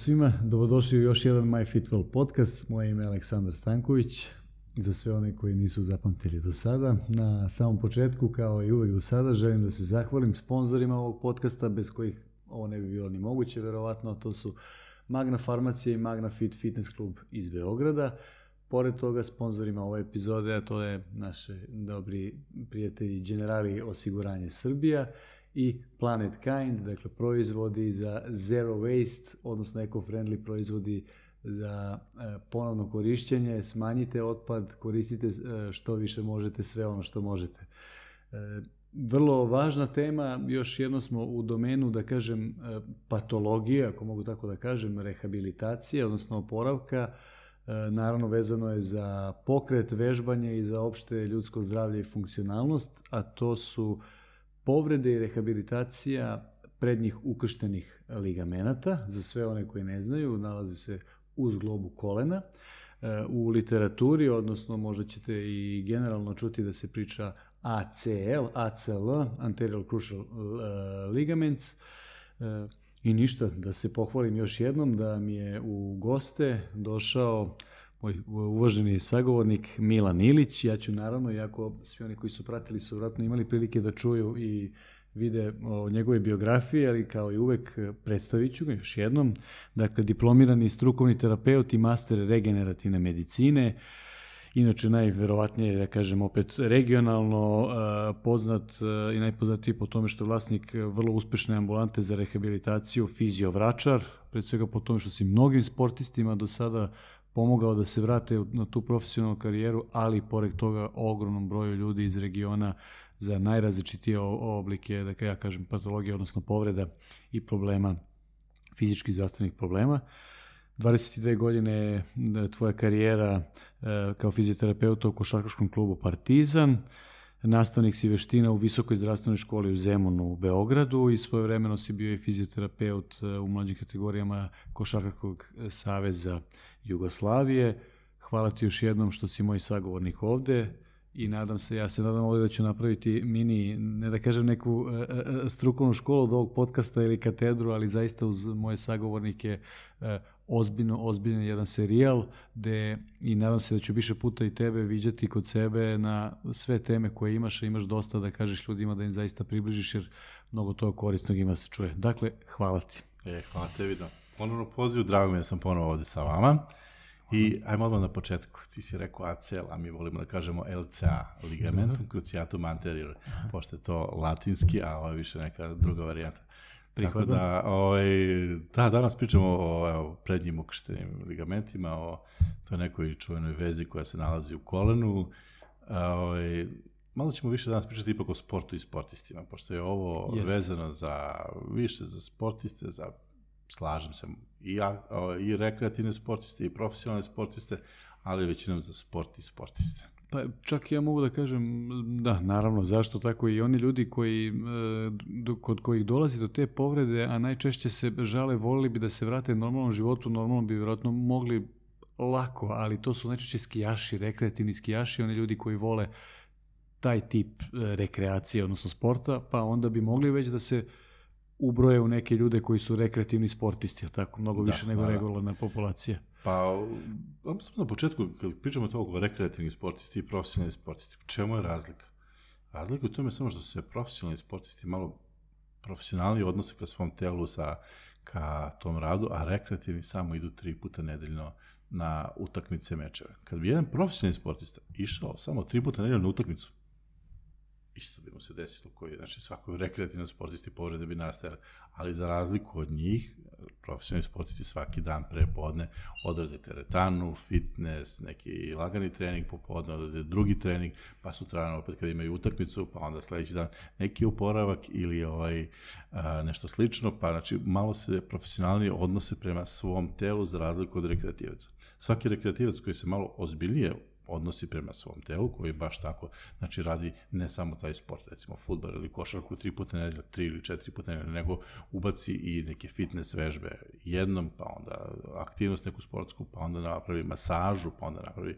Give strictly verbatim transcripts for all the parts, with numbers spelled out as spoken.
svima, dobrodošli u još jedan MyFitWell podcast. Moje ime je Aleksandar Stanković, za sve one koji nisu zapamtili do sada. Na samom početku, kao i uvek do sada, želim da se zahvalim sponzorima ovog podcasta, bez kojih ovo ne bi bilo ni moguće, verovatno. To su Magna Farmacija i Magna Fit Fitness Klub iz Beograda. Pored toga, sponzorima ove epizode, a to je naše dobri prijatelji Generali osiguranje Srbija i Planet Kind, dakle proizvodi za zero waste, odnosno eco-friendly proizvodi za e, ponovno korišćenje. Smanjite otpad, koristite e, što više možete, sve ono što možete. E, vrlo važna tema, još jedno smo u domenu, da kažem, e, patologije, ako mogu tako da kažem, rehabilitacije, odnosno oporavka. E, naravno vezano je za pokret, vežbanje i za opšte ljudsko zdravlje i funkcionalnost, a to su povrede i rehabilitacija prednjih ukrštenih ligamenata. Za sve one koji ne znaju, nalazi se uz globu kolena. U literaturi, odnosno možda ćete i generalno čuti da se priča A C L, A C L, Anterior Crucial Ligaments. I ništa, da se pohvalim još jednom da mi je u goste došao moj uvaženi sagovornik Milan Ilić. Ja ću naravno, iako svi oni koji su pratili su vratno imali prilike da čuju i vide o njegove biografije, ali kao i uvek predstavit ću ga još jednom. Dakle, diplomirani strukovni terapeut i master regenerativne medicine. Inače, najverovatnije, da kažem opet, regionalno poznat i najpoznatiji po tome što je vlasnik vrlo uspešne ambulante za rehabilitaciju, Fizio Vračar, pred svega po tome što si mnogim sportistima do sada pomogao da se vrate na tu profesionalnu karijeru, ali i pored toga ogromnom broju ljudi iz regiona za najrazličitije oblike, da ja kažem, patologije, odnosno povreda i problema, fizičkih zdravstvenih problema. dvadeset dve godine tvoja karijera kao fizioterapeuta u košarkaškom klubu Partizan, nastavnik si veština u Visokoj zdravstvenoj školi u Zemunu u Beogradu i svojevremeno si bio i fizioterapeut u mlađim kategorijama Košarkaškog saveza Jugoslavije. Hvala ti još jednom što si moj sagovornik ovde i nadam se, ja se nadam ovdje da ću napraviti mini, ne da kažem neku e, e, strukovnu školu od ovog podcasta ili katedru, ali zaista uz moje sagovornike e, ozbiljno, ozbiljno jedan serijal gde i nadam se da ću više puta i tebe viđati kod sebe na sve teme koje imaš, a imaš dosta da kažeš ljudima da im zaista približiš, jer mnogo toga korisnog ima se čuje. Dakle, hvala ti. E, hvala tebi da ponovno pozivu, drago mi da sam ponovo ovdje sa vama. I ajmo odmah na početku, ti si rekao A C L, a mi volimo da kažemo L C A, ligamentum cruciatum anterior, pošto je to latinski, a ovo je više neka druga varijanta. Tako da, ovaj, da, danas pričamo o, o prednjim ukrštenim ligamentima, o toj nekoj čuvenoj vezi koja se nalazi u kolenu. Ovaj, malo ćemo više danas pričati ipak o sportu i sportistima, pošto je ovo yes. vezano za više za sportiste, za slažem se, i, ja, i rekreativne sportiste, i profesionalne sportiste, ali većinom za sport i sportiste. Pa čak ja mogu da kažem, da, naravno, zašto tako i oni ljudi koji, kod kojih dolazi do te povrede, a najčešće se žale, volili bi da se vrate normalnom životu, normalno bi vjerojatno mogli lako, ali to su najčešće skijaši, rekreativni skijaši, oni ljudi koji vole taj tip rekreacije, odnosno sporta, pa onda bi mogli već da se ubroje u neke ljude koji su rekreativni sportisti, tako, mnogo više da, nego regularna populacija. Pa, vam sam na početku, kad pričamo toliko o rekreativni sportisti i profesionalni sportisti, u čemu je razlika? Razlika je u tome samo što su se profesionalni sportisti malo profesionalni odnose ka svom telu, sa, ka tom radu, a rekreativni samo idu tri puta nedeljno na utakmice, mečeve. Kad bi jedan profesionalni sportista išao samo tri puta nedeljno na utakmicu, isto bi mu se desilo, koji, znači svakoj rekreativnom sportisti povrede bi nastajale, ali za razliku od njih, profesionalni sportisti svaki dan pre podne odrade teretanu, fitness, neki lagani trening popodne, odrade drugi trening, pa sutra opet kad imaju utakmicu, pa onda sledeći dan neki oporavak ili ovaj, a, nešto slično, pa znači malo se profesionalnije odnose prema svom telu za razliku od rekreativaca. Svaki rekreativac koji se malo ozbiljnije odnosi prema svom telu, koji baš tako, znači radi ne samo taj sport, recimo fudbal ili košarku tri puta nedeljno, tri ili četiri puta nedeljno, nego ubaci i neke fitness vežbe jednom, pa onda aktivnost neku sportsku, pa onda napravi masažu, pa onda napravi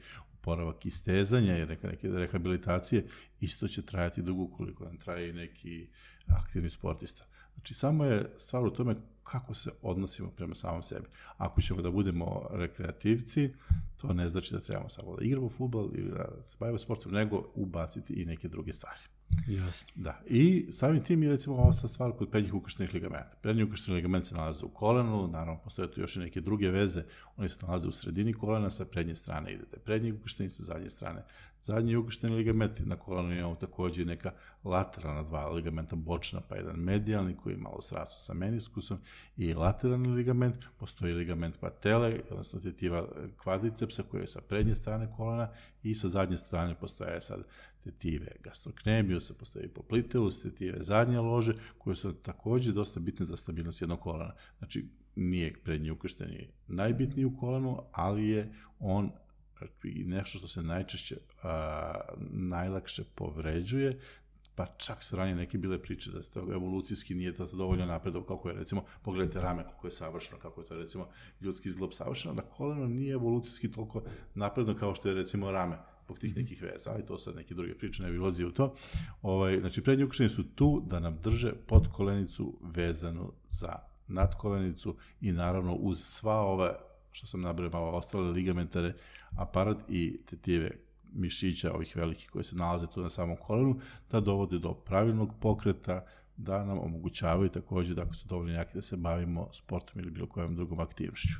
oporavak istezanja i neke, neke rehabilitacije, isto će trajati dugo koliko nam traje i neki aktivni sportista. Znači, samo je stvar u tome kako se odnosimo prema samom sebi. Ako ćemo da budemo rekreativci, to ne znači da trebamo samo da igramo fudbal ili da se bavimo sportom, nego ubaciti i neke druge stvari. Jasno. Da, i samim tim je recimo ova stvar kod prednjih ukrštenih ligamenta. Prednji ukršteni ligament se nalaze u kolenu, naravno postoje tu još i neke druge veze, oni se nalaze u sredini kolena, sa prednje strane idete. Prednji ukršteni sa zadnje strane. Zadnji ukršteni ligament, na kolenu imamo takođe neka lateralna dva ligamenta bočna, pa jedan medijalni koji je malo srastu sa meniskusom i lateralni ligament, postoji ligament patele, odnosno tetiva kvadricepsa koji je sa prednje strane kolena i sa zadnje strane postoje sad tetive gastrocnemiusa, postoji popliteus, tetive zadnje lože, koje su takođe dosta bitne za stabilnost jednog kolena. Znači, nije prednji ukršteni najbitniji u kolenu, ali je on i nešto što se najčešće, a, najlakše povređuje, pa čak su ranije neke bile priče da to evolucijski nije to dovoljno napredovalo, kako je recimo, pogledajte rame kako je savršeno, kako je to recimo ljudski izglob savršeno, da koleno nije evolucijski toliko napredno kao što je recimo rame, zbog tih nekih veza, ali to sad neke druge priče ne bi ulazio u to. Ovaj, znači, prednji ukršteni su tu da nam drže podkolenicu vezanu za nadkolenicu i naravno uz sva ove, što sam nabrao malo, ostale ligamentare, aparat i tetive mišića, ovih velikih koji se nalaze tu na samom kolenu, da dovode do pravilnog pokreta, da nam omogućavaju takođe da ako su dovoljno jaki da se bavimo sportom ili bilo kojom drugom aktivnošću.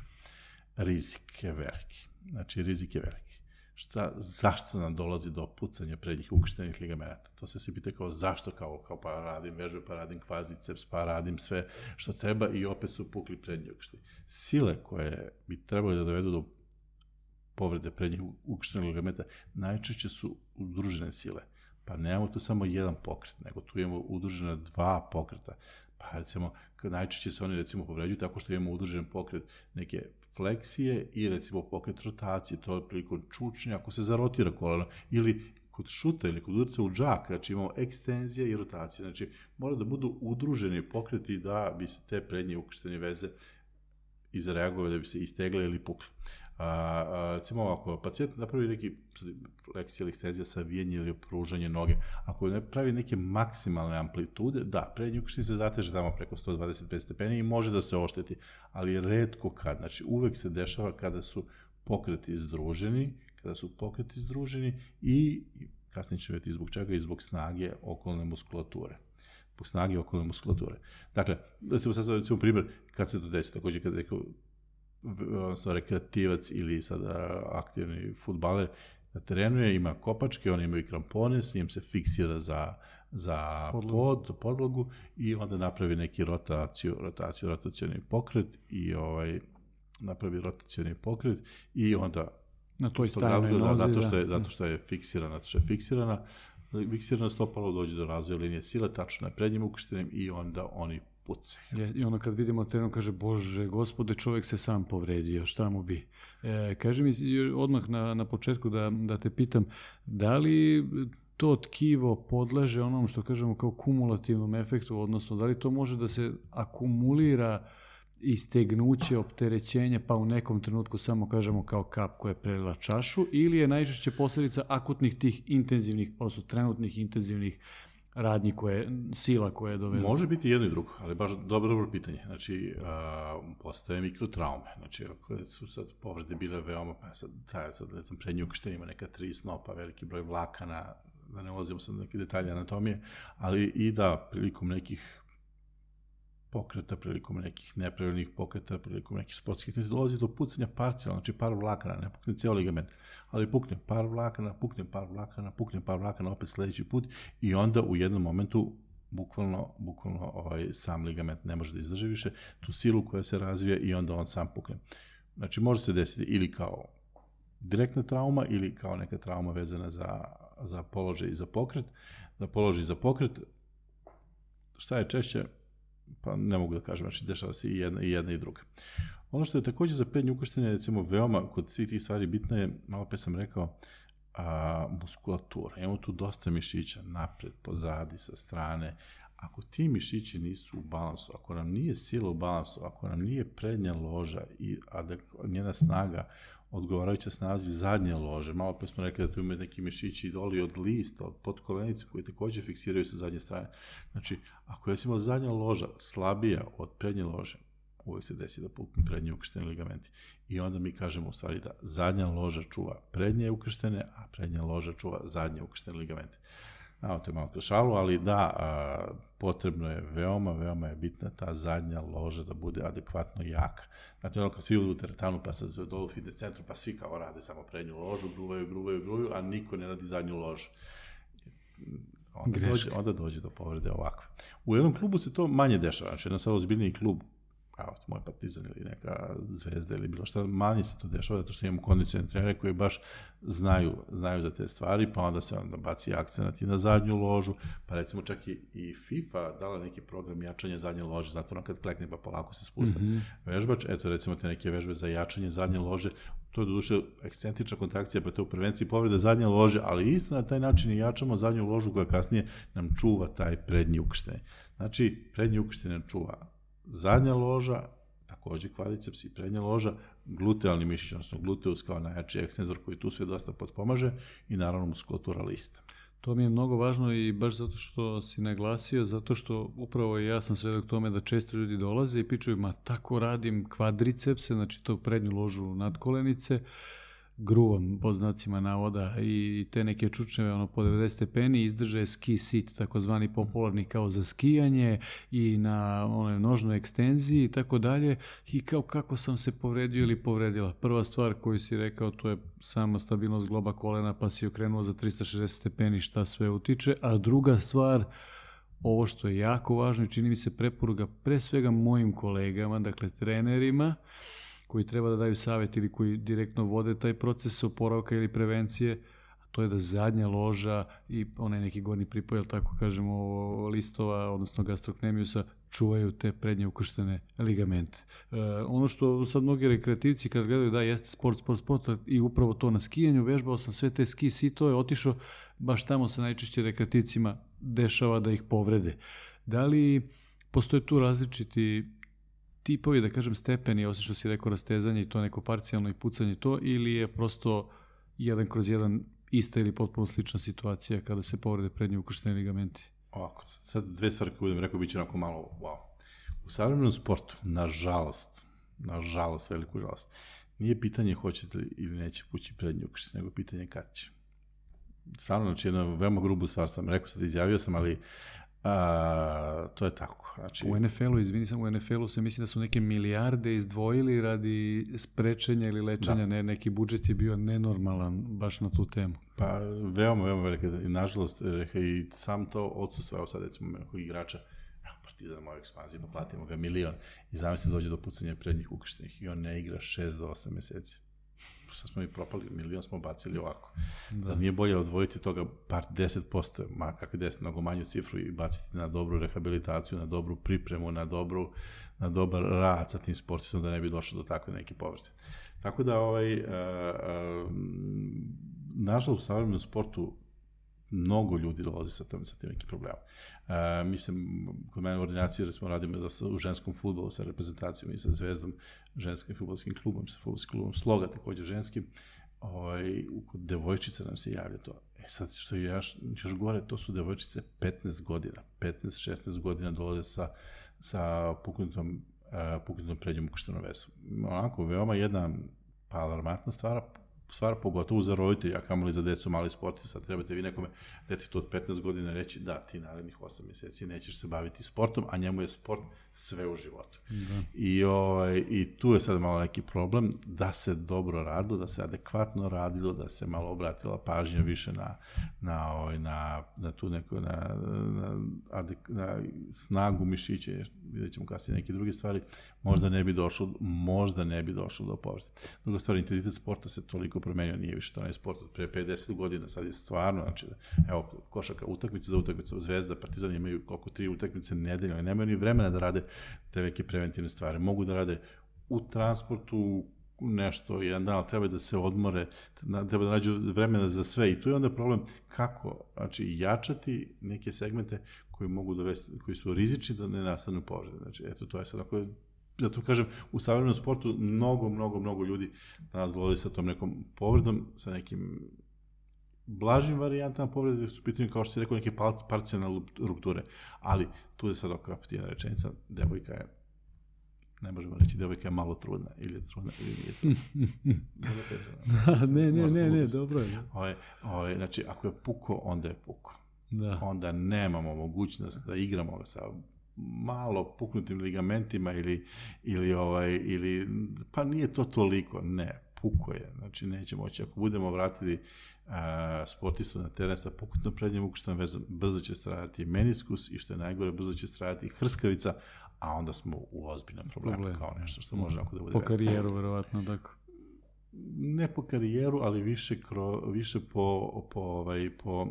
Rizik je veliki. Znači, rizik je veliki. Šta, zašto nam dolazi do pucanja prednjih ukrštenih ligamenata? To se svi pita kao zašto, kao, kao pa radim vežbe, pa radim kvadriceps, pa radim sve što treba i opet su pukli prednji ukršteni. Sile koje bi trebali da dovedu do povrede prednjih ukrštenih ligamenta najčešće su udružene sile. Pa nemamo tu samo jedan pokret, nego tu imamo udružena dva pokreta. Pa recimo, najčešće se oni recimo povređuju tako što imamo udružen pokret neke fleksije i recimo pokret rotacije, to je prilikom čučnja, ako se zarotira koleno, ili kod šuta ili kod udarca u džak, znači imamo ekstenzija i rotacija, znači mora da budu udruženi pokreti da bi se te prednje ukrštene veze izreagovali, da bi se istegle ili pukli. A, a, recimo ovako, pacijent napravi neki fleksija ili ekstenzija, savijanje ili opružanje noge, ako ne pravi neke maksimalne amplitude, da, prednji ukršteni se zateže tamo preko sto dvadeset pet stepeni i može da se ošteti, ali retko kad, znači uvek se dešava kada su pokreti združeni, kada su pokreti združeni i kasnije će vidjeti zbog čega i zbog snage okolne muskulature. Zbog snage okolne muskulature. Dakle, recimo sad recimo primjer, kad se to desi, takođe kada je odnosno rekreativac ili sada aktivni fudbaler na terenu je, ima kopačke, oni imaju krampone, s njim se fiksira za, za pod, za podlogu i onda napravi neki rotaciju, rotaciju, rotacioni pokret i ovaj, napravi rotacioni pokret i onda na toj stavnoj nozi, zato što je, zato što je fiksirana, zato što je fiksirana, fiksirana stopalo dođe do razvoja linije sile, tačno je prednjim ukrštenim i onda oni puce. I ono kad vidimo teren kaže, Bože, gospode, čovjek se sam povredio, šta mu bi? E, kaži mi odmah na, na početku da, da te pitam, da li to tkivo podleže onom što kažemo kao kumulativnom efektu, odnosno da li to može da se akumulira istegnuće, opterećenje, pa u nekom trenutku samo kažemo kao kap koja je prelila čašu, ili je najčešće posljedica akutnih tih intenzivnih, odnosno trenutnih intenzivnih radnji koje, sila koje je dovedena? Može biti jedno i drugo, ali baš dobro, dobro pitanje. Znači, a, postoje mikrotraume. Znači, ako su sad povrede bile veoma, pa sad, taj, sad, recimo, prednji ukršten ima neka tri snopa, veliki broj vlakana, da ne ulazimo sad neke detalje anatomije, ali i da prilikom nekih pokreta, prilikom nekih nepravilnih pokreta, prilikom nekih sportskih, dolazi do pucanja parcijalno, znači par vlakana, ne pukne cijel ligament, ali pukne par vlakana, pukne par vlakana, pukne par vlakana, opet sledeći put i onda u jednom momentu bukvalno, bukvalno ovaj, sam ligament ne može da izdrži više tu silu koja se razvija i onda on sam pukne. Znači može se desiti ili kao direktna trauma ili kao neka trauma vezana za, za položaj i za pokret. Za položaj i za pokret, šta je češće? Pa ne mogu da kažem, znači dešava se i jedna i, jedna i druga. Ono što je takođe za prednje ukrštene, recimo, veoma kod svih tih stvari bitno je, malo pe sam rekao, a, muskulatura. Imamo tu dosta mišića, napred, pozadi, sa strane. Ako ti mišići nisu u balansu, ako nam nije sila u balansu, ako nam nije prednja loža i njena snaga odgovarajuće snazi zadnje lože. Malo pre smo rekli da tu imaju neki mišići doli od lista, od podkolenice koji takođe fiksiraju sa zadnje strane. Znači, ako je recimo zadnja loža slabija od prednje lože, uvijek se desi da puknu prednji ukršteni ligamenti. I onda mi kažemo u stvari da zadnja loža čuva prednje ukrštene, a prednja loža čuva zadnje ukrštene ligamente. Evo, to je malo šalu, ali da, a, potrebno je veoma, veoma je bitna ta zadnja loža da bude adekvatno jaka. Znači, ono kad svi u teretanu pa se dolu u fitness centru, pa svi kao rade samo prednju ložu, gruvaju, gruvaju, gruvaju, a niko ne radi zadnju ložu. Onda dođe, onda dođe do povrede ovakve. U jednom klubu se to manje dešava, znači jedan sad ozbiljniji klub, kao moj Partizan ili neka Zvezda ili bilo šta, manje se to dešava, zato što imamo kondicione trenere koji baš znaju, znaju za te stvari, pa onda se onda baci akcenat i na zadnju ložu, pa recimo čak i, i FIFA dala neki program jačanja zadnje lože, zato ono kad klekne pa polako se spusta mm-hmm. vežbač, eto recimo te neke vežbe za jačanje zadnje lože, to je doduše ekscentrična kontrakcija, pa to je u prevenciji povrede zadnje lože, ali isto na taj način i jačamo zadnju ložu koja kasnije nam čuva taj prednji ukrštenje. Znači, prednji ukrštenje čuva zadnja loža, takođe kvadriceps i prednja loža, glutealni mišić, odnosno gluteus kao najjači ekstenzor koji tu sve dosta potpomaže i naravno muskulatura lista. To mi je mnogo važno i baš zato što si naglasio, zato što upravo ja sam svedok tome da često ljudi dolaze i pričaju, ma tako radim kvadricepse, znači to prednju ložu nadkolenice, gruvam pod znacima navoda i te neke čučnjeve ono, po devedeset stepeni izdrže ski sit, takozvani popularni kao za skijanje i na onoj nožnoj ekstenziji i tako dalje i kao kako sam se povredio ili povredila. Prva stvar koju si rekao to je sama stabilnost globa kolena pa si okrenuo za trista šezdeset stepeni šta sve utiče, a druga stvar ovo što je jako važno i čini mi se preporuka pre svega mojim kolegama, dakle trenerima, koji treba da daju savjet ili koji direktno vode taj proces oporavka ili prevencije, a to je da zadnja loža i onaj neki gornji pripoj, ali tako kažemo, listova, odnosno gastrocnemiusa, čuvaju te prednje ukrštene ligamente. E, ono što sad mnogi rekreativci kad gledaju da jeste sport, sport, sport i upravo to na skijanju, vežbao sam sve te ski sitove, otišao, baš tamo se najčešće rekreativcima dešava da ih povrede. Da li postoje tu različiti tipovi, da kažem, stepeni, osim što si rekao rastezanje i to neko parcijalno i pucanje to, ili je prosto jedan kroz jedan ista ili potpuno slična situacija kada se povrede prednje ukršteni ligamenti? Ovako, sad dve stvari koje budem rekao, bit će onako malo wow. U savremenom sportu, nažalost, nažalost, veliku žalost, nije pitanje hoćete li ili neće pući prednji ukršteni, nego pitanje kad će. Stvarno, znači, jednu veoma grubu stvar sam rekao, sad izjavio sam, ali A, to je tako. Znači, u en ef el-u, izvini sam, u en ef el-u se mislim da su neke milijarde izdvojili radi sprečenja ili lečenja, ne, neki budžet je bio nenormalan baš na tu temu. Pa veoma, veoma velike, i nažalost, i sam to odsustvo, evo sad recimo nekog igrača, evo Partizan moju ekspanziju, pa platimo ga milion i zamisli dođe do pucanja prednjih ukrštenih i on ne igra šest do osam meseci. Sad smo i propali, milion smo bacili ovako. Da. Zar nije bolje odvojiti toga par deset posto, ma kakvi deset, mnogo manju cifru i baciti na dobru rehabilitaciju, na dobru pripremu, na, dobru, na dobar rad sa tim sportistom da ne bi došlo do takve neke povrede. Tako da, ovaj, a, a, nažalost, u savremenom sportu mnogo ljudi dolazi sa tim, sa tim nekim problemom. E, mislim, kod mene u ordinaciji smo radimo dosta u ženskom fudbalu sa reprezentacijom i sa Zvezdom, ženskim fudbalskim klubom, sa fudbalskim klubom Sloga, također ženskim. Ovaj, kod devojčica nam se javlja to. E sad, što je još, još gore, to su devojčice petnaest godina, petnaest šesnaest godina dolaze sa, sa puknutom, uh, puknutom prednjom ukrštenom vezu. Onako, veoma jedna pa alarmantna stvar, stvar pogotovo za roditelja, a kamoli za decu, mali sporti, sad trebate vi nekome detetu od petnaest godina reći da ti narednih osam mjeseci nećeš se baviti sportom, a njemu je sport sve u životu. Da. I, ovaj, I tu je sad malo neki problem da se dobro radilo, da se adekvatno radilo, da se malo obratila pažnja više na, na, ovaj, na, na tu neku, na, na, adek, na snagu mišića, vidjet ćemo kasnije neke druge stvari, možda ne bi došlo, možda ne bi došlo do povrede. Druga stvar, intenzitet sporta se toliko promenio, nije više to onaj sport od pre pedeset godina, sad je stvarno, znači, evo, košarka, utakmice za utakmice, Zvezda, Partizan imaju koliko tri utakmice nedeljno, nemaju ni vremena da rade te neke preventivne stvari, mogu da rade u transportu, nešto, jedan dan, ali treba da se odmore, treba da nađu vremena za sve i tu je onda problem kako, znači, jačati neke segmente koji mogu dovesti, koji su rizični da ne nastanu povrede. Znači, eto, to je sad ako zato kažem, u savremenom sportu mnogo, mnogo, mnogo ljudi danas dolazi sa tom nekom povredom, sa nekim blažim varijantama povrede, su pitanje, kao što si rekao, neke parcijalne rupture, ali tu je sad oko patina rečenica, devojka je, ne možemo reći, devojka je malo trudna, ili je trudna, ili nije trudna. da, ne, ne, ne, ne, dobro je. Ove, ove, znači, ako je puko, onda je puko. Da. Onda nemamo mogućnost da igramo sa malo puknutim ligamentima ili, ili, ovaj, ili, pa nije to toliko, ne, puko je, znači neće moći. Ako budemo vratili uh, sportistu na teren sa puknutom prednjom ukrštenom vezom, brzo će stradati meniskus i što je najgore, brzo će stradati hrskavica, a onda smo u ozbiljnom problemu, Problem. kao nešto što može ako da bude... Po karijeru, verovatno, tako. Ne po karijeru, ali više, kro, više po, po, ovaj, po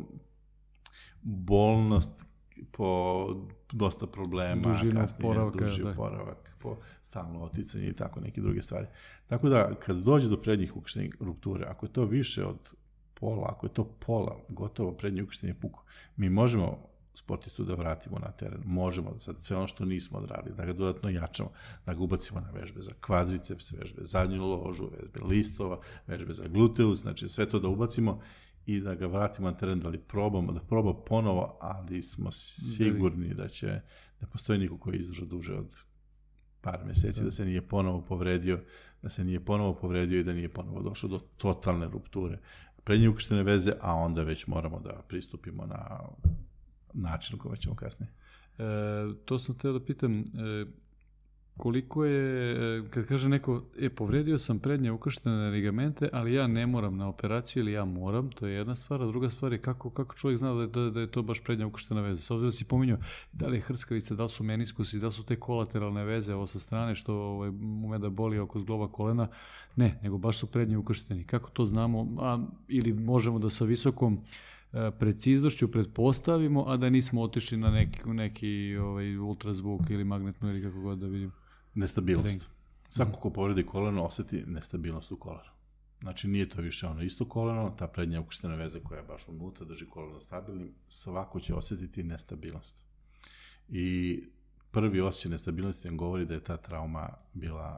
bolnost, po dosta problema, dužinu kasnije, oporavka, duži oporavak, po stalno oticanje i tako neke druge stvari. Tako da, kad dođe do prednjih ukrštenih rupture, ako je to više od pola, ako je to pola, gotovo prednji ukršteni puku, mi možemo sportistu da vratimo na teren, možemo sad sve ono što nismo odradili, da ga dodatno jačamo, da ga ubacimo na vežbe za kvadriceps, vežbe zadnju ložu, vežbe listova, vežbe za gluteus, znači sve to da ubacimo i da ga vratimo na teren, da li probamo, da proba ponovo, ali smo sigurni da će, ne postoji niko koji je izdržao duže od par mjeseci, da. da se nije ponovo povredio, da se nije ponovo povredio i da nije ponovo došlo do totalne rupture prednje ukrštene veze, a onda već moramo da pristupimo na način u kojem ćemo kasnije. E, to sam teo da pitam, e, koliko je, kad kaže neko, e, povredio sam prednje ukrštene ligamente, ali ja ne moram na operaciju ili ja moram, to je jedna stvar, a druga stvar je kako, kako čovjek zna da je, da, da je to baš prednja ukrštena veza. S obzirom da si pominjao da li je hrskavica, da li su meniskusi, da li su te kolateralne veze ovo sa strane što ovaj, ume da boli oko zgloba kolena, ne, nego baš su prednje ukršteni. Kako to znamo, a, ili možemo da sa visokom preciznošću pretpostavimo, a da nismo otišli na neki, neki ovaj, ultrazvuk ili magnetno ili kako god da vidimo. Nestabilnost. Svako ko povredi koleno osjeti nestabilnost u kolenu. Znači nije to više ono isto koleno, ta prednja ukrštena veza koja je baš unutra, drži koleno stabilnim, svako će osjetiti nestabilnost. I prvi osjećaj nestabilnosti vam govori da je ta trauma bila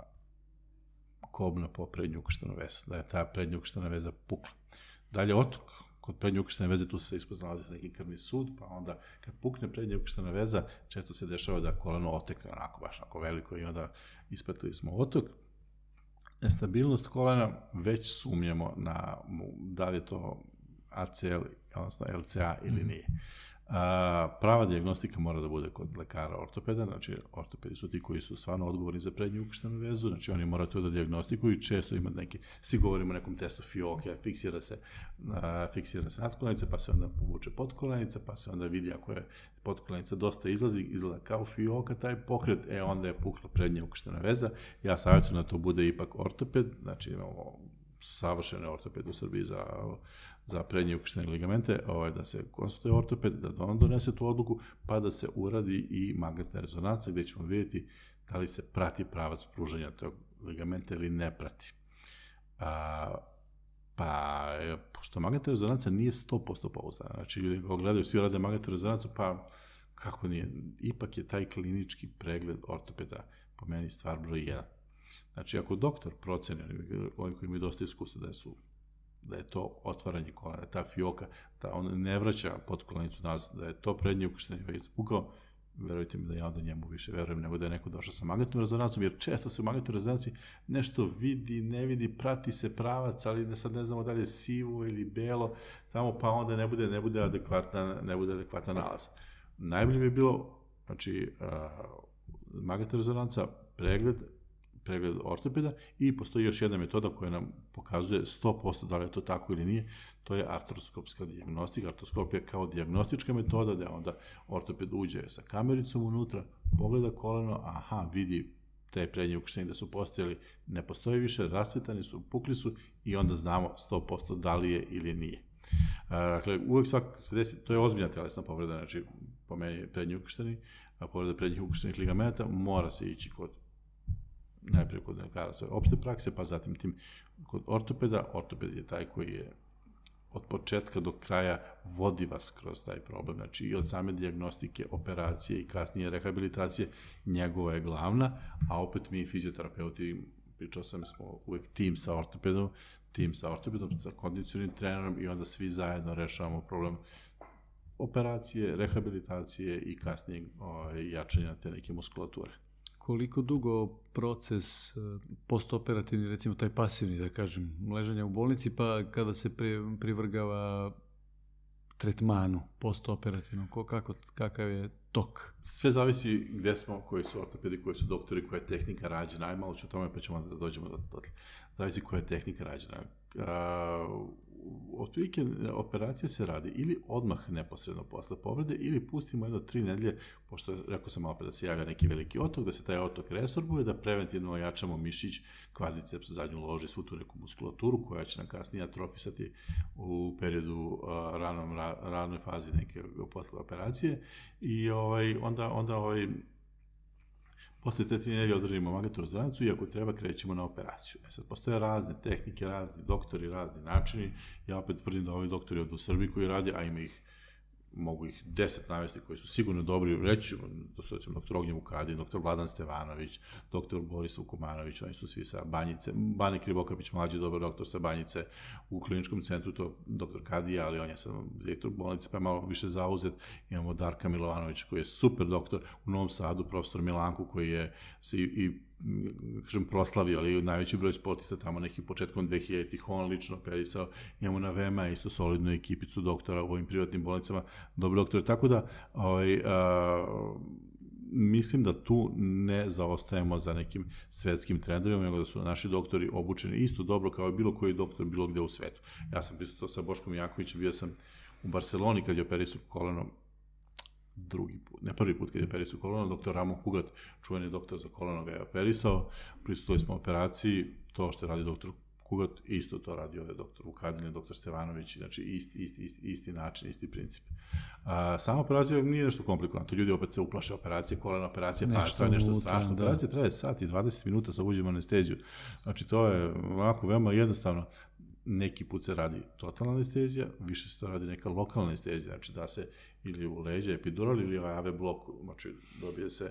kobna po prednju ukrštenu vezu, da je ta prednja ukrštena veza pukla. Dalje otok. Kod prednje ukrštene veze tu se ispod nalazi neki krvni sud, pa onda kad pukne prednje ukrštena veza, često se dešava da koleno otekne onako baš onako veliko i onda ispratili smo otok. Nestabilnost kolena već sumnjamo na da li je to A C L, odnosno L C A ili nije. A, prava dijagnostika mora da bude kod lekara ortopeda, znači ortopedi su ti koji su stvarno odgovorni za prednju ukrštenu vezu, znači oni moraju to da dijagnostikuju i često ima neki, svi govorimo o nekom testu fioke, fiksira se, a, fiksira se nadkolenica, pa se onda povuče podkolenica, pa se onda vidi ako je podkolenica dosta izlazi, izgleda kao fioka taj pokret, e onda je pukla prednja ukrštena veza. Ja savjetujem da to bude ipak ortoped, znači imamo savršene ortopede u Srbiji za za prednje ukrštene ligamente, ovaj, da se konsultuje ortoped, da on donese tu odluku, pa da se uradi i magnetna rezonanca, gdje ćemo vidjeti da li se prati pravac pružanja tog ligamenta ili ne prati. A, pa, pošto magnetna rezonanca nije sto posto pouzdana, znači ljudi ko gledaju, svi rade magnetnu rezonancu, pa kako nije, ipak je taj klinički pregled ortopeda po meni stvar broj jedan. Znači, ako doktor proceni, oni koji imaju dosta iskustva da su da je to otvaranje kolena, ta fioka, da on ne vraća podkolenicu nazad, da je to prednje ukršteni vez pukao, verujte mi da ja onda njemu više verujem nego da je neko došao sa magnetnom rezonancom, jer često se u magnetnoj rezonanci nešto vidi, ne vidi, prati se pravac, ali ne, sad ne znamo da li je sivo ili belo, tamo pa onda ne bude, ne bude adekvatna, ne bude adekvatan nalaz. Najbolje bi bilo, znači, uh, magnetna rezonanca, pregled, pregled ortopeda i postoji još jedna metoda koja nam pokazuje sto posto da li je to tako ili nije, to je artroskopska dijagnostika. Artroskopija kao dijagnostička metoda da onda ortoped uđe sa kamericom unutra, pogleda koleno, aha, vidi te prednje ukršteni da su postojali, ne postoji više, rasvetani su, pukli su i onda znamo sto posto da li je ili nije. Dakle, uvek svak se desi, to je ozbiljna telesna povreda, znači po meni prednji ukršteni, povreda prednjih ukrštenih ligamenta, mora se ići kod najprije kod lekara svoje opšte prakse, pa zatim tim kod ortopeda. Ortoped je taj koji je od početka do kraja vodi vas kroz taj problem. Znači i od same dijagnostike, operacije i kasnije rehabilitacije, njegova je glavna, a opet mi fizioterapeuti, pričao sam, smo uvek tim sa ortopedom, tim sa ortopedom, sa kondicionim trenerom i onda svi zajedno rešavamo problem operacije, rehabilitacije i kasnije ovaj, jačanja te neke muskulature. Koliko dugo proces postoperativni, recimo taj pasivni, da kažem, ležanja u bolnici, pa kada se pri, privrgava tretmanu postoperativnom, kako, kakav je tok? Sve zavisi gde smo, koji su ortopedi, koji su doktori, koja je tehnika rađena, aj malo ću o tome pa ćemo da dođemo do toga. Zavisi koja je tehnika rađena. Uh, otprilike operacija se radi ili odmah neposredno posle povrede ili pustimo jedno tri nedelje, pošto rekao sam opet da se javlja neki veliki otok, da se taj otok resorbuje, da preventivno ojačamo mišić, kvadriceps, zadnju ložu i svu tu neku muskulaturu koja će nam kasnije atrofisati u periodu uh, ranom, ra, ranoj fazi neke posle operacije i ovaj, onda, onda ovaj, posle te tri nedelje održimo magnetnu rezonancu i ako treba krećemo na operaciju. E sad, postoje razne tehnike, razni doktori, razni načini. Ja opet tvrdim da ovi doktori ovdje u Srbiji koji rade, a ima ih, mogu ih deset navesti koji su sigurno dobri, reći, to su recimo doktor Ognjen Vukadin, doktor Vladan Stevanović, doktor Boris Vukomanović, oni su svi sa Banjice, Bane Krivokapić mlađi, dobar doktor sa Banjice, u kliničkom centru to doktor Kadija, ali on je sam direktor bolnice, pa je malo više zauzet. Imamo Darka Milovanović koji je super doktor, u Novom Sadu profesor Milanku koji je se i, i kažem, proslavio, ali najveći broj sportista tamo neki početkom dve hiljaditih on lično operisao. Imamo na V M A isto solidnu ekipicu doktora u ovim privatnim bolnicama, dobro doktore, tako da ovaj, a, mislim da tu ne zaostajemo za nekim svetskim trendovima, nego da su naši doktori obučeni isto dobro kao bilo koji doktor bilo gde u svetu. Ja sam prisutovao sa Boškom Jankovićem, bio sam u Barceloni kad je operisao koleno drugi put, ne prvi put kad je operisao koleno, doktor Ramon Kugat, čuveni doktor za koleno, ga je operisao, prisutovali smo operaciji, to što radi doktor Kugat, isto to radi ovaj doktor Vukadin, doktor Stevanović, znači isti, isti, isti, isti način, isti princip. A, sama operacija nije nešto komplikovano, to ljudi opet se uplaše operacije, kolena operacija, pa to je nešto strašno. Da. Operacija traje sat i dvadeset minuta sa uvođenjem anesteziju, znači to je ovako veoma jednostavno. Neki put se radi totalna anestezija, više se to radi neka lokalna anestezija, znači da se ili u leđa epidural ili A V blok, znači dobije se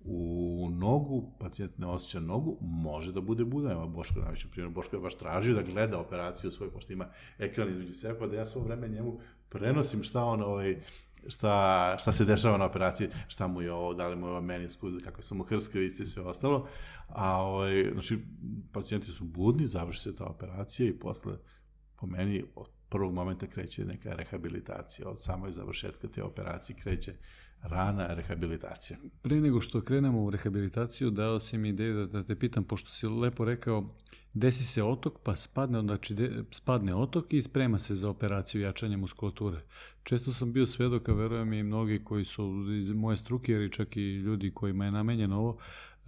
u nogu, pacijent ne osjeća nogu, može da bude budan. Evo Boško, najveću primjer, Boško je baš tražio da gleda operaciju svoj, pošto ima ekran između sebe, pa da ja svo vreme njemu prenosim šta on ovaj, šta, šta se dešava na operaciji, šta mu je ovo, da li mu je ovo meniskus, kako su mu hrskavice i sve ostalo. A ovaj, znači, pacijenti su budni, završi se ta operacija i posle, po meni, od prvog momenta kreće neka rehabilitacija. Od samoj završetka te operacije kreće rana rehabilitacija. Pre nego što krenemo u rehabilitaciju, dao si mi ideju da, da te pitam, pošto si lepo rekao, desi se otok, pa spadne, znači de, spadne otok i sprema se za operaciju jačanja muskulature. Često sam bio svedok, a verujem i mnogi koji su iz moje struke, jer i čak i ljudi kojima je namenjeno ovo,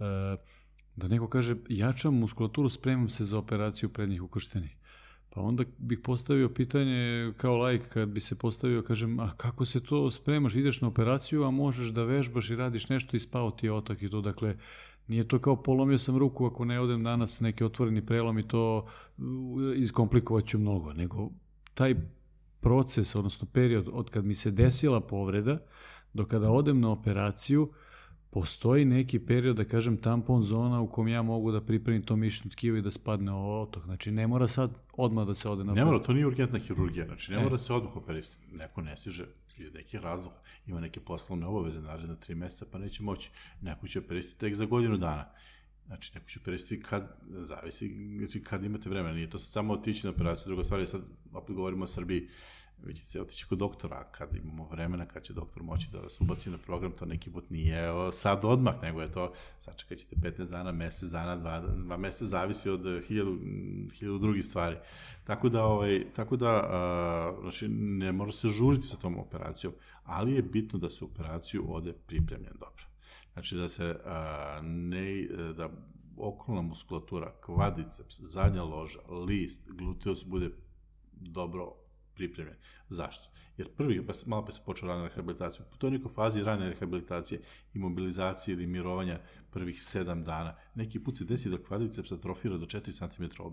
da neko kaže, jačam muskulaturu, spremam se za operaciju prednjih ukrštenih. Pa onda bih postavio pitanje kao laik, kad bi se postavio, kažem, a kako se to spremaš, ideš na operaciju, a možeš da vežbaš i radiš nešto i spao ti je otak i to, dakle, nije to kao polomio sam ruku, ako ne odem danas neki otvoreni prelom i to izkomplikovat ću mnogo, nego taj proces, odnosno period od kad mi se desila povreda do kada odem na operaciju, postoji neki period, da kažem, tampon zona u kom ja mogu da pripremim to mišićno tkivo i da spadne otok. Znači, ne mora sad odmah da se ode na... Ne mora, to nije urgentna hirurgija, znači ne e. mora se odmah operisati. Neko ne stiže iz nekih razloga, ima neke poslovne obaveze naredna tri meseca, pa neće moći. Neko će operisati tek za godinu dana. Znači, neko će operisati kad, zavisi, znači kad imate vremena. Nije to sad samo otići na operaciju. Druga stvar je sad, opet govorimo o Srbiji, vi ćete se otići kod doktora, kad imamo vremena, kad će doktor moći da vas ubaci na program, to neki put nije o, sad odmah, nego je to, sad čekat ćete petnaest dana, mesec dana, dva, dva meseca, zavisi od hiljadu, hiljadu drugih stvari. Tako da, ovaj, tako da a, znači, ne mora se žuriti sa tom operacijom, ali je bitno da se operaciju ode pripremljen dobro. Znači da se a, ne, da okolna muskulatura, kvadriceps, zadnja loža, list, gluteus bude dobro pripremljen. Zašto? Jer prvi, malo pa se počeo rana rehabilitaciju, po toj nekoj fazi rane rehabilitacije, imobilizacije ili mirovanja prvih sedam dana, neki put se desi da kvadriceps atrofira do četiri centimetra obima.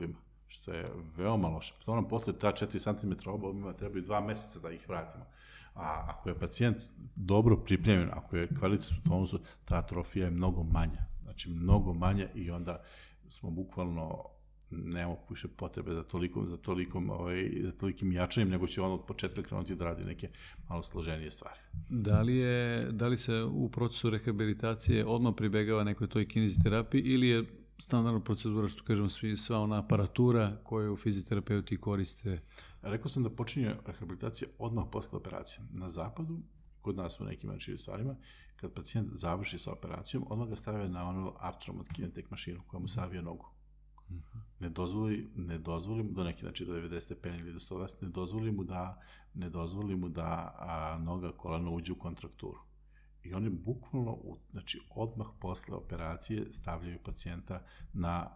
što je veoma loše. To nam posle ta četiri centimetra obovima trebaju dva meseca da ih vratimo. A ako je pacijent dobro pripremljen, ako je kvalitet u tonusu, ta atrofija je mnogo manja. Znači, mnogo manja i onda smo bukvalno, nemamo više potrebe za tolikom, za tolikom, ovaj, za tolikim jačanjem, nego će on od početka krenuti da radi neke malo složenije stvari. Da li, je, da li se u procesu rehabilitacije odmah pribegava nekoj toj kineziterapiji ili je standardna procedura, što kažem, svi, sva ona aparatura koju fizioterapeuti koriste? Rekao sam da počinje rehabilitacija odmah posle operacije. Na zapadu, kod nas u nekim mančivim stvarima, kad pacijent završi sa operacijom, odmah ga stave na onu Arthromat Kinetek mašinu koja mu savija nogu. Uh-huh. Ne dozvoli, ne dozvoli mu do neki, znači do devedeset stepeni ili do sto dvadeset, ne dozvoli mu da, ne dozvoli mu da a, noga kolano uđe u kontrakturu. I oni bukvalno, u, znači odmah posle operacije stavljaju pacijenta na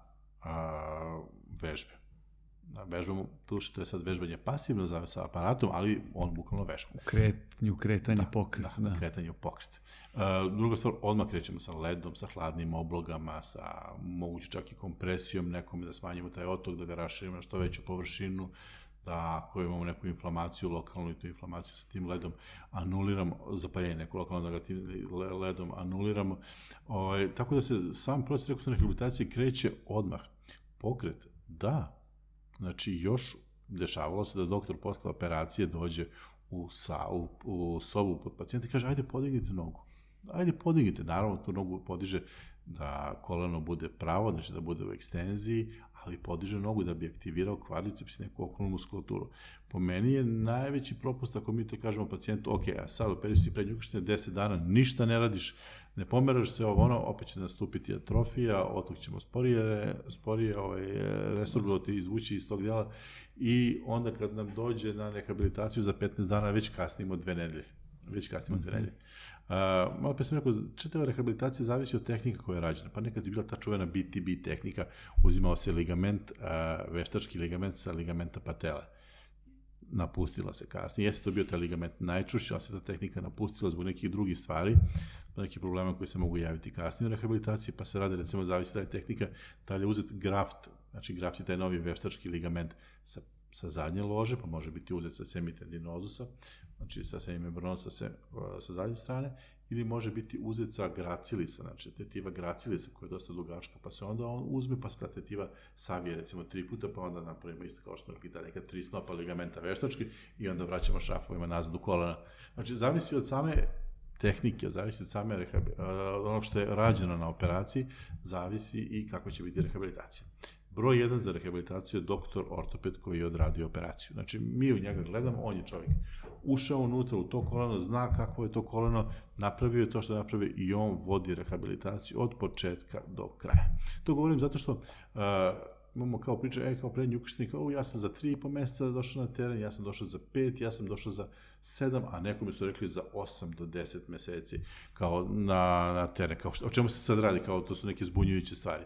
a, vežbe. Na vežbama, to što je sad vežbanje pasivno za, sa aparatom, ali on bukvalno vežba. U kretanju, kretanje, da, pokret. Da, da, kretanje u pokret. Uh, druga stvar, odmah krećemo sa ledom, sa hladnim oblogama, sa moguće čak i kompresijom nekome da smanjimo taj otok, da ga raširimo na što veću površinu, da ako imamo neku inflamaciju lokalnu i tu inflamaciju sa tim ledom anuliramo, zapaljenje neku lokalnu da ga tim ledom anuliramo. Ovaj, tako da se sam proces rekonstruktivne rehabilitacije kreće odmah. Pokret, da. Znači, još dešavalo se da doktor posle operacije dođe u, sa, u, u sobu pod pacijenta i kaže, ajde podignite nogu. Ajde podignite, naravno tu nogu podiže da koleno bude pravo, znači da bude u ekstenziji, ali podiže nogu da bi aktivirao kvadriceps i neku okolnu muskulaturu. Po meni je najveći propust ako mi to kažemo pacijentu, ok, a sad operiraš si prednje ukrštene deset dana, ništa ne radiš, ne pomeraš se ovo, ono, opet će nastupiti atrofija, otok ćemo sporije, sporije ovaj, resorbovati, izvući iz tog dela i onda kad nam dođe na rehabilitaciju za petnaest dana, već kasnimo dve nedelje. Već kasnimo dve nedelje. Uh, malo pre sam rekao, čitava rehabilitacija zavisi od tehnika koja je rađena. Pa nekad je bila ta čuvena B T B tehnika, uzimao se ligament, uh, veštački ligament sa ligamenta patele. Napustila se kasnije. Jeste to bio taj ligament najčvršći, ali se ta tehnika napustila zbog nekih drugih stvari, zbog nekih problema koji se mogu javiti kasnije u rehabilitaciji, pa se radi, recimo, zavisi da je tehnika, da li je uzet graft, znači graft je taj novi veštački ligament sa, sa zadnje lože, pa može biti uzet sa semitendinozusa, znači sa semimembranosa sa, sa zadnje strane, ili može biti uzet sa gracilisa, znači tetiva gracilisa koja je dosta dugačka, pa se onda on uzme, pa se ta tetiva savije recimo tri puta, pa onda napravimo isto kao što je neka tri snopa ligamenta veštački i onda vraćamo šrafovima nazad u kolena. Znači, zavisi od same tehnike, zavisi od same onog što je rađeno na operaciji, zavisi i kako će biti rehabilitacija. Broj jedan za rehabilitaciju je doktor ortoped koji je odradio operaciju. Znači, mi u njega gledamo, on je čovjek ušao unutra u to koleno, zna kakvo je to koleno, napravio je to što napravio i on vodi rehabilitaciju od početka do kraja. To govorim zato što uh, imamo kao priča, e, kao prednji ukršteni, kao ja sam za tri i po meseca došao na teren, ja sam došao za pet, ja sam došao za sedam, a nekome su rekli za osam do deset meseci kao na, na teren. Kao što, o čemu se sad radi, kao to su neke zbunjujuće stvari.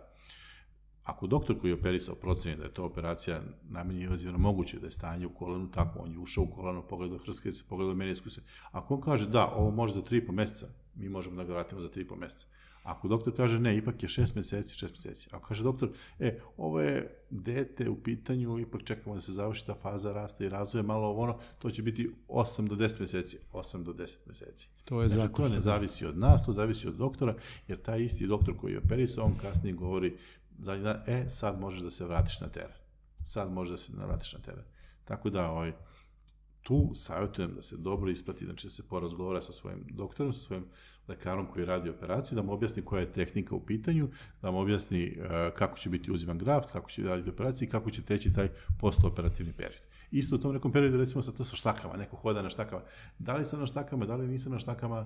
Ako doktor koji je operisao proceni da je to operacija najmanje invazivna, moguće da je stanje u kolenu tako, on je ušao u koleno, pogledao hrskalice, pogledao meniskuse. Ako on kaže da, ovo može za tri i po meseca, mi možemo da ga vratimo za tri i po meseca. Ako doktor kaže ne, ipak je šest meseci, šest meseci. Ako kaže doktor, e, ovo je dete u pitanju, ipak čekamo da se završi ta faza rasta i razvoja, malo ono, to će biti osam do deset meseci. osam do deset meseci. To je znači, to ne zavisi od nas, to zavisi od doktora, jer taj isti doktor koji je operisao, on kasnije govori zadnji dan, e, sad možeš da se vratiš na teren. Sad možeš da se vratiš na teren. Tako da, ovaj, tu savjetujem da se dobro isprati, znači da se porazgovara sa svojim doktorom, sa svojim lekarom koji radi operaciju, da mu objasni koja je tehnika u pitanju, da mu objasni uh, kako će biti uziman graft, kako će raditi operaciju i kako će teći taj postoperativni period. Isto u tom nekom periodu, recimo, sa to sa štakama, neko hoda na štakama. Da li sam na štakama, da li nisam na štakama,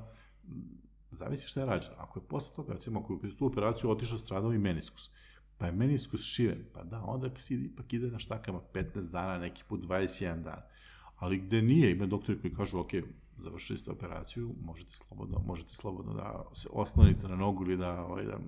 zavisi šta je rađeno. Ako je posle toga, recimo, ako je u tu operaciju otišao stradao i meniskus, pa je meniskus širen, pa da, onda ipak ide na štakama petnaest dana, neki put dvadeset jedan dan. Ali gde nije, ima doktori koji kažu, ok, završili ste operaciju, možete slobodno, možete slobodno da se oslonite na nogu ili da, ovaj, da,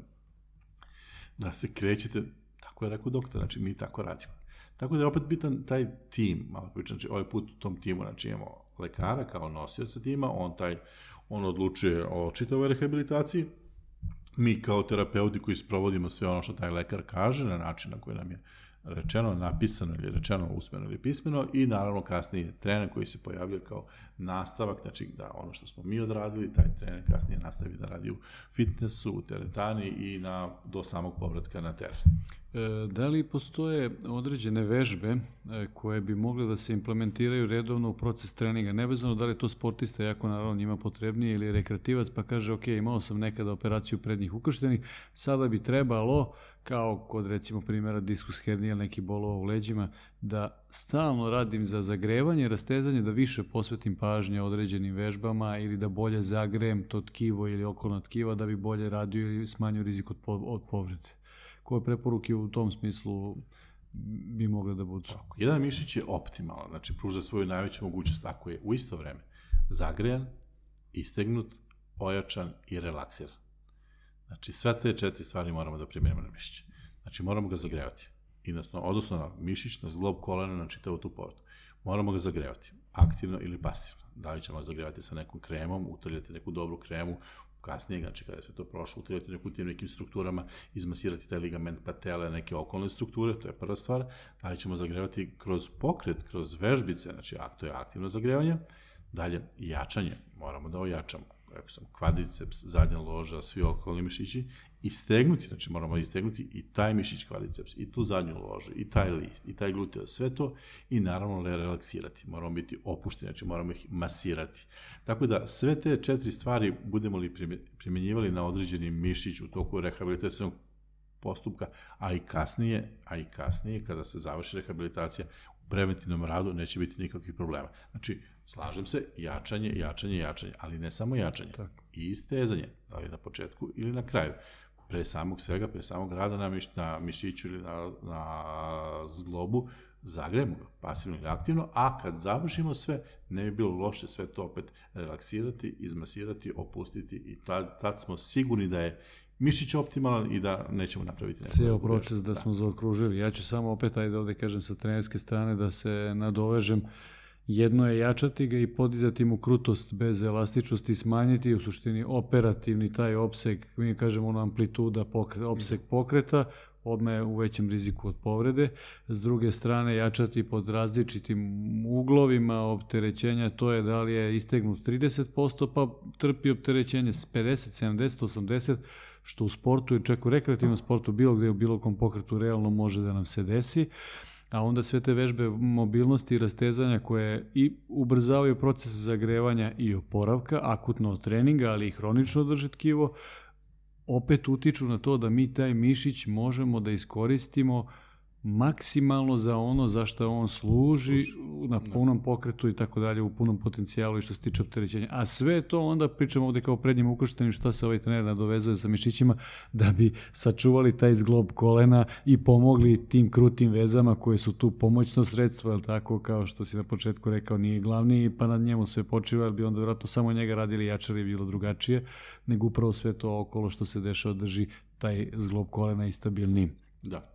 da se krećete, tako je rekao doktor, znači mi tako radimo. Tako da je opet bitan taj tim, malo pričam, znači ovaj put u tom timu, znači imamo lekara kao nosioca tima, on, taj, on odlučuje o čitavoj rehabilitaciji, mi kao terapeuti koji sprovodimo sve ono što taj lekar kaže, na način na koji nam je rečeno, napisano ili rečeno usmeno ili pismeno i naravno kasnije trener koji se pojavljuje kao nastavak, znači da ono što smo mi odradili, taj trener kasnije nastavi da radi u fitnessu, u teretani i na, do samog povratka na teren. E, da li postoje određene vežbe e, koje bi mogle da se implementiraju redovno u proces treninga? Nevezano da li je to sportista jako naravno njima potrebnije ili rekreativac pa kaže ok, imao sam nekada operaciju prednjih ukrštenih, sada bi trebalo, kao kod recimo primjera diskus hernija, neki bolova u leđima, da stalno radim za zagrevanje, rastezanje, da više posvetim pažnje određenim vežbama ili da bolje zagrejem to tkivo ili okolna tkiva da bi bolje radio ili smanjio rizik od, po, od povrede. Koje preporuke u tom smislu bi mogle da budu? Jedan mišić je optimalan, znači pruža svoju najveću mogućnost ako je u isto vreme zagrejan, istegnut, ojačan i relaksiran. Znači sve te četiri stvari moramo da primjenimo na mišić. Znači moramo ga zagrevati, odnosno na mišić, na zglob kolena, na čitavu tu povredu. Moramo ga zagrevati, aktivno ili pasivno. Da li ćemo ga zagrevati sa nekom kremom, utrljati neku dobru kremu, kasnije, znači kada je sve to prošlo, utrljati neku tim nekim strukturama, izmasirati taj ligament patele, neke okolne strukture, to je prva stvar. Da li ćemo zagrevati kroz pokret, kroz vežbice, znači to je aktivno zagrevanje. Dalje, jačanje, moramo da ojačamo. Rekao sam, kvadriceps, zadnja loža, svi okolni mišići, istegnuti, znači moramo istegnuti i taj mišić kvadriceps, i tu zadnju ložu, i taj list, i taj gluteo, sve to, i naravno relaksirati, moramo biti opušteni, znači moramo ih masirati. Tako da sve te četiri stvari budemo li primjenjivali na određeni mišić u toku rehabilitacijnog postupka, a i kasnije, a i kasnije, kada se završi rehabilitacija, u preventivnom radu neće biti nikakvih problema. Znači, slažem se, jačanje, jačanje, jačanje, ali ne samo jačanje, tako. I istezanje, da li na početku ili na kraju. Pre samog svega, pre samog rada na, miš, na mišiću ili na, na zglobu, zagrejemo ga, pasivno ili aktivno, a kad završimo sve, ne bi bilo loše sve to opet relaksirati, izmasirati, opustiti i tad, tad smo sigurni da je mišić optimalan i da nećemo napraviti neko. Cijel proces da, da smo zaokružili. Ja ću samo opet, ajde ovde kažem sa trenerske strane, da se nadovežem. Jedno je jačati ga i podizati mu krutost bez elastičnosti, smanjiti u suštini operativni taj opseg, mi kažemo ono amplituda pokret, opseg pokreta, odmah je u većem riziku od povrede. S druge strane, jačati pod različitim uglovima opterećenja, to je da li je istegnut trideset posto, pa trpi opterećenje s pedeset, sedamdeset, osamdeset, što u sportu i čak u rekreativnom sportu, bilo gde u bilo kom pokretu realno može da nam se desi. A onda sve te vežbe mobilnosti i rastezanja koje i ubrzavaju proces zagrevanja i oporavka, akutno od treninga, ali i hronično drže tkivo, opet utiču na to da mi taj mišić možemo da iskoristimo maksimalno za ono za što on služi na punom pokretu i tako dalje, u punom potencijalu i što se tiče opterećenja. A sve to onda pričamo ovde kao prednjem ukrštenju šta se ovaj trener nadovezuje sa mišićima da bi sačuvali taj zglob kolena i pomogli tim krutim vezama koje su tu pomoćno sredstvo, jel tako, kao što si na početku rekao, nije glavni pa na njemu sve počiva, jer bi onda vjerojatno samo njega radili jačari, bilo drugačije, nego upravo sve to okolo što se dešava drži taj zglob kolena i stabilniji. Da.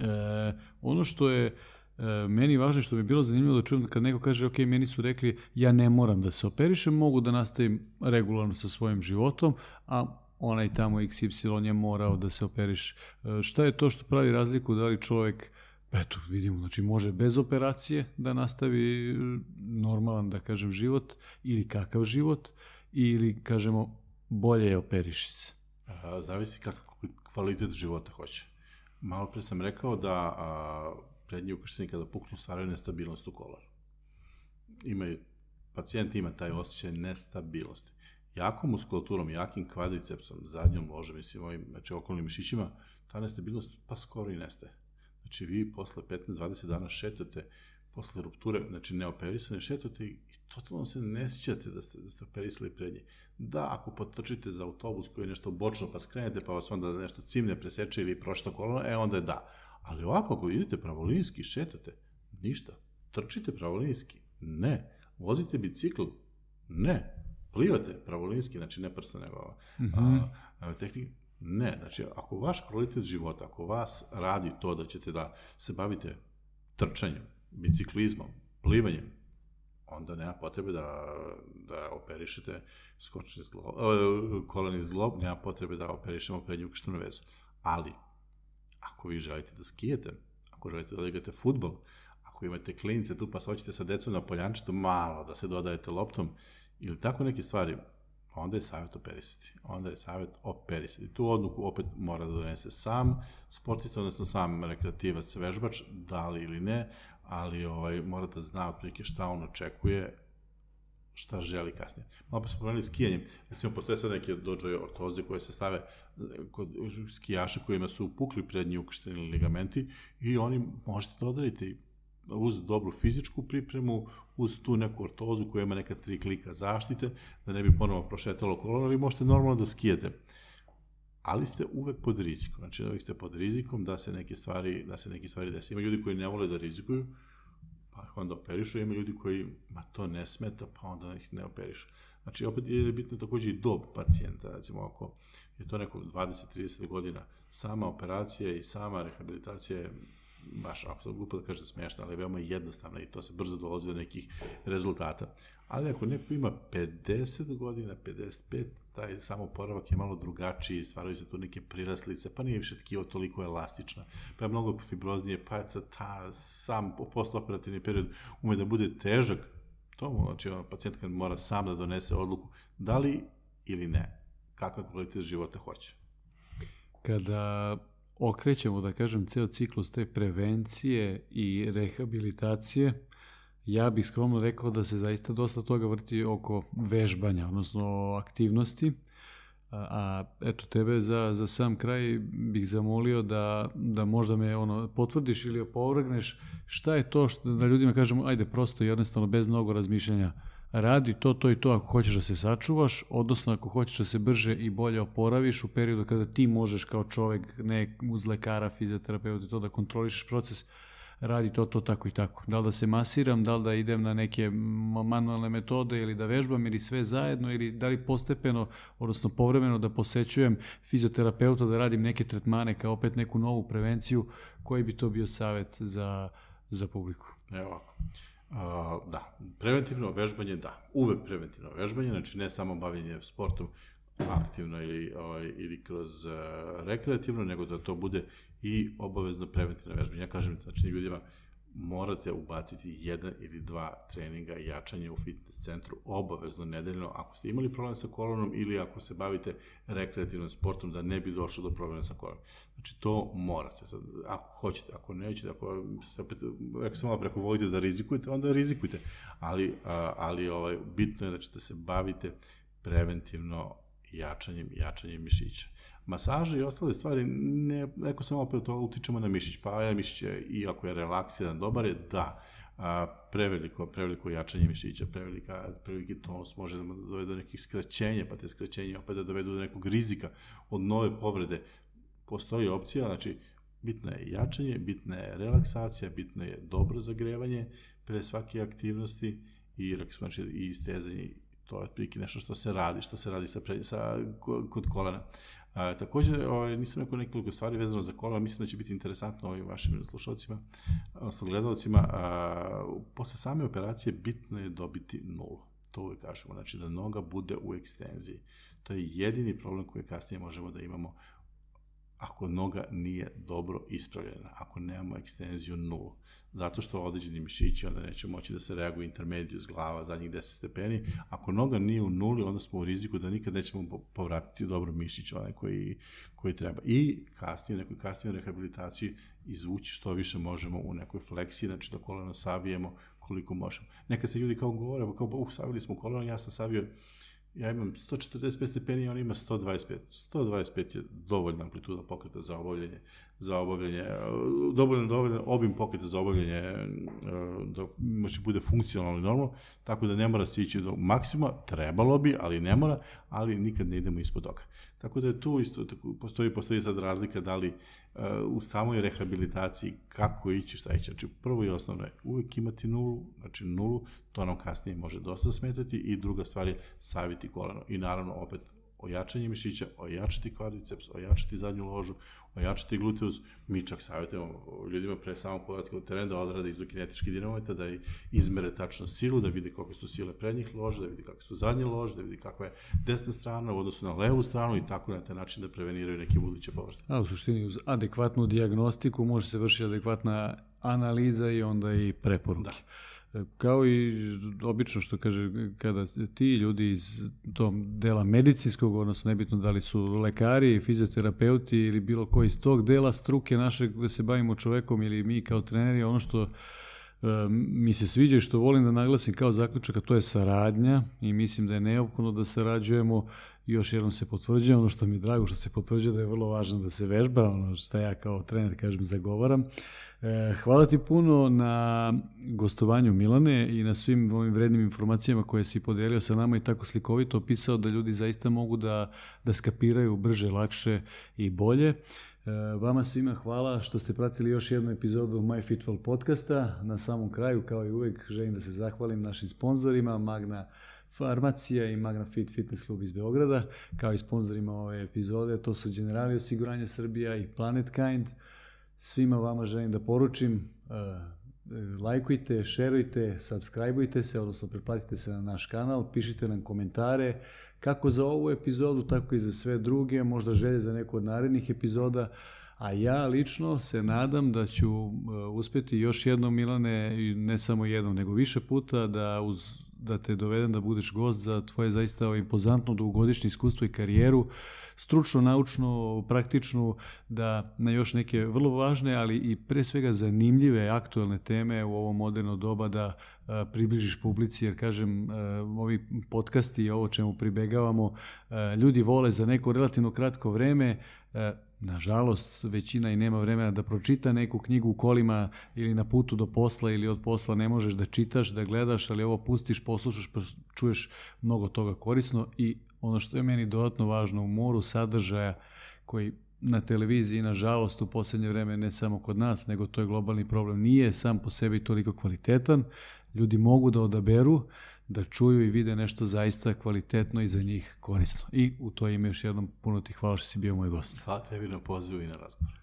E, ono što je e, meni važno, što mi je bilo zanimljivo da čujem kad neko kaže ok, meni su rekli ja ne moram da se operišem, mogu da nastavim regularno sa svojim životom, a onaj tamo iks ipsilon je morao da se operiš. E, šta je to što pravi razliku, da li čovjek, eto vidimo, znači može bez operacije da nastavi normalan, da kažem, život ili kakav život, ili kažemo bolje je operiši se? A, zavisi kakav kvalitet života hoće. Malo pre sam rekao da a, prednji ukršteni kada puknu stvaraju nestabilnost u kolaru. Imaju, pacijent ima taj osjećaj nestabilnosti. Jakom muskulaturom, jakim kvadricepsom, zadnjom ložom i svim ovim, znači okolnim mišićima, ta nestabilnost pa skoro i nestaje. Znači vi posle petnaest do dvadeset dana šetate, posle rupture, znači neoperisane, šetate i totalno se ne sjećate da ste, da ste operisali prednji. Da, ako potrčite za autobus koji je nešto bočno pa skrenete, pa vas onda nešto cimne, preseče ili prošta kolona, e onda je da. Ali ovako, ako idete pravolinijski, šetate, ništa. Trčite pravolinijski? Ne. Vozite bicikl? Ne. Plivate pravolinijski, znači ne prsta nego mm-hmm. tehnika? Ne. Znači, ako vaš kvalitet života, ako vas radi to da ćete da se bavite trčanjem, biciklizmom, plivanjem, onda nema potrebe da, da operišete skočni zglob, koleni zglob, nema potrebe da operišemo prednju ukrštenu vezu. Ali, ako vi želite da skijete, ako ako želite da igrate fudbal, ako imate klinice tu pa se hoćete sa decom na poljančitu malo da se dodajete loptom ili tako neke stvari, onda je savjet operisati. Onda je savjet operisati. Tu odluku opet mora da donese sam sportista, odnosno sam rekreativac, vežbač, da li ili ne, ali ovaj, mora da zna otprilike šta on očekuje, šta želi kasnije. Malo pa smo pomenuli skijanjem. Recimo, postoje sad neke dođe ortoze koje se stave kod skijaša kojima su pukli prednji ukršteni ligamenti i oni možete da odarite uz dobru fizičku pripremu, uz tu neku ortozu koja ima neka tri klika zaštite, da ne bi ponovo prošetalo koleno, vi možete normalno da skijete. Ali ste uvek pod rizikom. Znači, uvek ste pod rizikom da se neke stvari, da se neke stvari desi. Ima ljudi koji ne vole da rizikuju, pa ih onda operišu, ima ljudi koji, ma to ne smeta, pa onda ih ne operišu. Znači, opet je bitno takođe i dob pacijenta, recimo, ako je to neko dvadeset do trideset godina, sama operacija i sama rehabilitacija je baš, ako sam glupo da kažem smešno, ali je veoma jednostavna i to se brzo dolazi do nekih rezultata. Ali ako neko ima pedeset godina, pedeset pet, taj samoporavak je malo drugačiji, stvaraju se tu neke priraslice, pa nije više tkivo toliko elastična, pa je mnogo fibroznije, pa je ta sam postoperativni period ume da bude težak, to mu, znači pacijent kad mora sam da donese odluku da li ili ne, kakav kvalitet života hoće. Kada okrećemo, da kažem, ceo ciklus te prevencije i rehabilitacije, ja bih skromno rekao da se zaista dosta toga vrti oko vežbanja, odnosno aktivnosti. A, a eto, tebe za, za sam kraj bih zamolio da, da možda me ono, potvrdiš ili opovrgneš šta je to što da ljudima kažemo, ajde prosto i jednostavno bez mnogo razmišljanja, radi to, to i to ako hoćeš da se sačuvaš, odnosno ako hoćeš da se brže i bolje oporaviš u periodu kada ti možeš kao čovek, ne uz lekara, fizioterapeuta, to da kontrolišeš proces, radi to, to, tako i tako. Da li da se masiram, da li da idem na neke manualne metode ili da vežbam ili sve zajedno ili da li postepeno, odnosno povremeno da posećujem fizioterapeuta, da radim neke tretmane kao opet neku novu prevenciju, koji bi to bio savjet za, za publiku? Evo ovako. Uh, da, preventivno vežbanje, da, uvek preventivno vežbanje, znači ne samo bavljenje sportom aktivno ili, ovaj, ili kroz uh, rekreativno, nego da to bude i obavezno preventivno vežbanje. Ja kažem, znači ljudima morate ubaciti jedan ili dva treninga i jačanje u fitness centru obavezno nedeljno ako ste imali problem sa kolonom ili ako se bavite rekreativnim sportom da ne bi došlo do problema sa kolonom. Znači to morate, sad, ako hoćete, ako nećete, ako se opet, rekao sam malo preko volite da rizikujete, onda rizikujte, ali, a, ali ovaj, bitno je da ćete se bavite preventivno jačanjem, jačanjem mišića. Masaže i ostale stvari, ne, neko samo opet to utičemo na mišić, pa ja mišić je, i ako je relaksiran, dobar je, da, a, preveliko, preveliko jačanje mišića, prevelika, preveliki tonus može da dovede do nekih skraćenja, pa te skraćenja opet da dovedu do nekog rizika od nove povrede. Postoji opcija, znači, bitno je jačanje, bitna je relaksacija, bitno je dobro zagrevanje pre svake aktivnosti i, znači, i istezanje. To je otprilike nešto što se radi, što se radi sa, pre, sa kod kolena. A, također, ovaj, nisam rekao nekoliko stvari vezano za kolena, mislim da će biti interesantno ovim vašim slušalcima, odnosno gledalcima. A, posle same operacije bitno je dobiti nulu. To uvek kažemo, znači da noga bude u ekstenziji. To je jedini problem koji kasnije možemo da imamo ako noga nije dobro ispravljena, ako nemamo ekstenziju nulu. Zato što određeni mišići onda neće moći da se reaguju intermedius glava zadnjih deset stepeni. Ako noga nije u nuli, onda smo u riziku da nikad nećemo povratiti u dobro mišić, onaj koji, koji treba. I kasnije, u nekoj kasnijoj rehabilitaciji izvući što više možemo u nekoj fleksiji, znači da koleno savijemo koliko možemo. Nekad se ljudi kao govore, kao, uh, savili smo koleno, ja sam savio, ja imam sto četrdeset pet stepeni, on ima sto dvadeset pet. sto dvadeset pet je dovoljna amplituda pokreta za obavljanje, za obavljanje, dovoljno, dovoljno obim pokreta za obavljanje, da znači bude funkcionalno i normalno, tako da ne mora se ići do maksimuma, trebalo bi, ali ne mora, ali nikad ne idemo ispod toga. Tako da je tu isto, tako, postoji, postoji sad razlika da li uh, u samoj rehabilitaciji kako ići, šta ići. Znači, prvo i osnovno je uvek imati nulu, znači nulu, to nam kasnije može dosta smetati i druga stvar je saviti koleno. I naravno, opet, ojačanje mišića, ojačati kvadriceps, ojačati zadnju ložu, ojačati gluteus. Mi čak savjetujemo ljudima pre samog povratka u teren da odrade izokinetički dinamometar, da izmere tačno silu, da vide kolike su sile prednjih loža, da vide kakve su zadnje lože, da vide kakva je desna strana u odnosu na levu stranu i tako na taj način da preveniraju neke buduće povratke. A u suštini uz adekvatnu dijagnostiku može se vršiti adekvatna analiza i onda i preporuke. Da. Kao i obično što kaže, kada ti ljudi iz tom dela medicinskog, odnosno nebitno da li su lekari, fizioterapeuti ili bilo koji iz tog dela struke našeg gde se bavimo čovekom ili mi kao treneri, ono što e, mi se sviđa i što volim da naglasim kao zaključak, a to je saradnja i mislim da je neophodno da sarađujemo. Još jednom se potvrđuje, ono što mi je drago što se potvrđuje da je vrlo važno da se vežba, ono što ja kao trener kažem zagovaram. Hvala ti puno na gostovanju Milane i na svim ovim vrednim informacijama koje si podelio sa nama i tako slikovito opisao da ljudi zaista mogu da, da skapiraju brže, lakše i bolje. Vama svima hvala što ste pratili još jednu epizodu MyFitWell podcasta. Na samom kraju, kao i uvek, želim da se zahvalim našim sponzorima Magna Farmacija i Magna Fit Fitness Club iz Beograda, kao i sponzorima ove epizode, to su Generali osiguranje Srbija i Planet Kind. Svima vama želim da poručim, uh, lajkujte, šerujte, subscribeujte se, odnosno pretplatite se na naš kanal, pišite nam komentare, kako za ovu epizodu, tako i za sve druge, možda želje za neku od narednih epizoda, a ja lično se nadam da ću uh, uspjeti još jednom, Milane, ne samo jednom, nego više puta, da uz da te dovedem da budeš gost za tvoje zaista impozantno dugogodišnje iskustvo i karijeru, stručno, naučno, praktičnu, da na još neke vrlo važne, ali i pre svega zanimljive, aktuelne teme u ovo moderno doba da a, približiš publici, jer kažem, a, ovi podcasti i ovo čemu pribegavamo, a, ljudi vole za neko relativno kratko vreme. A, nažalost, većina i nema vremena da pročita neku knjigu u kolima ili na putu do posla ili od posla, ne možeš da čitaš, da gledaš, ali ovo pustiš, poslušaš, pa čuješ mnogo toga korisno i ono što je meni dodatno važno, u moru sadržaja koji na televiziji, nažalost, u posljednje vreme ne samo kod nas, nego to je globalni problem, nije sam po sebi toliko kvalitetan. Ljudi mogu da odaberu, da čuju i vide nešto zaista kvalitetno i za njih korisno. I u to ime još jednom puno ti hvala što si bio moj gost. Hvala tebi na pozivu i na razgovor.